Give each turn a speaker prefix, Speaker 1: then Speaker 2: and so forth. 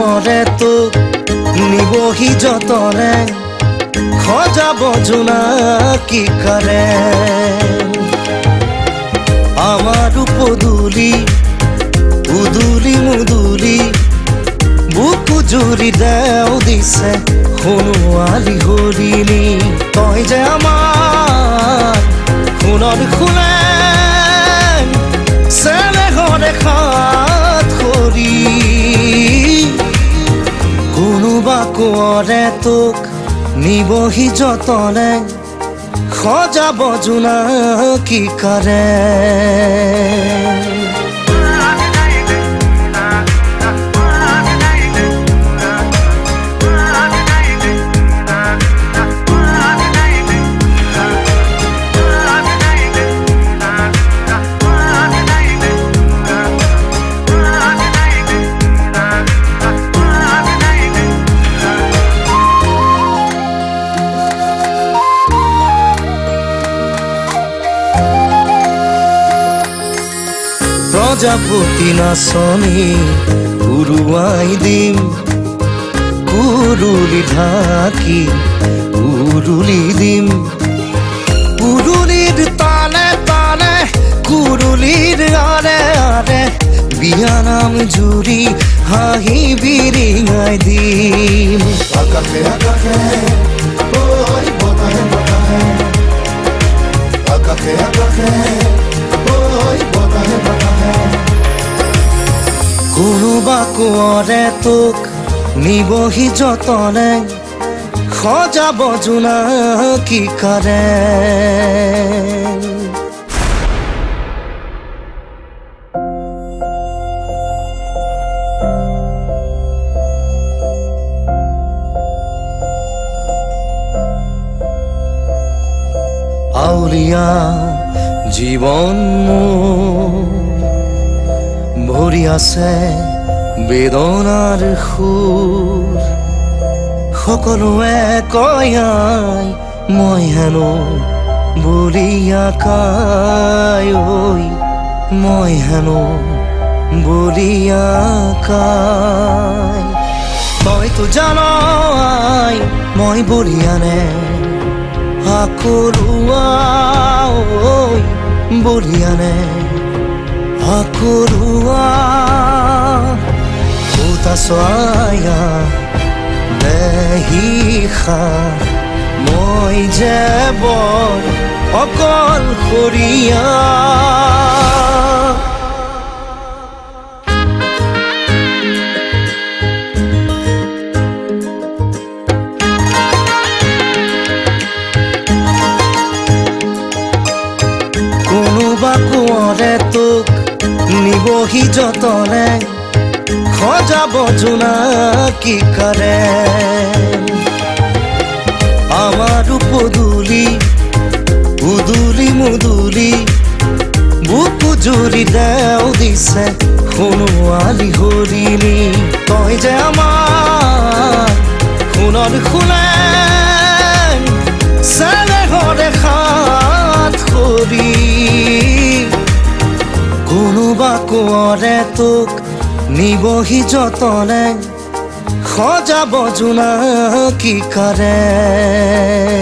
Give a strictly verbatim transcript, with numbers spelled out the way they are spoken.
Speaker 1: কোঁৱৰে তোক নিবহি যতনে সজাব জোনাকী কাৰে আমাৰ পদূলি উদুলি মুদুলি বুকু জুৰি দেও দিছে সোণোৱালী হৰিণী তই যে আমাৰ সোণৰ সোণেং চেনেহৰ খাত খৰি কোনোবা কোঁৱৰে তোক নিবহি যতনে সজাব জোনাকী কাৰে প্ৰজাপতি নাচনি উৰুৱাই দিম কুৰুলি ঢাকি উৰুলি দিম কুৰুলিৰ তালে তালে কুৰুলিৰ আৰে আৰে বিয়ানাম জুৰি হাঁহি বিৰিঙাই দিম আকাশে আকাশে ঐ বতাহে বতাহে আকাশে আকাশে কোনোবা কোঁৱৰে তোক নিবহি যতনে সজাব জোনাকী কাৰে আউলিয়া জীৱন ভৰি আছে বেদনাৰ সুৰ সকলোৱে কয় মই হেনো বলিয়া কাই ঐ মই হেনো বলিয়া কাই তইতো জান মই বলিয়ানে আকৰুৱা ঐ বলিয়ানে আকৰুৱা উতা চয়া দেহিখা মই যে বৰ অকলশৰীয়া কোনোবা কোঁৱৰে তোক নিবহি যতনে সজাব জোনাকী কাৰে আমাৰ পদূলি উদুলি মুদুলি বুকু জুৰি দেও দিছে সোণোৱালী হৰিণী তই যে আমাৰ সোণৰ সোণেং চেনেহৰ খাত খৰি কোনোবা কোঁৱৰে তোক নিবহি যতনে সজাব জোনাকী কাৰে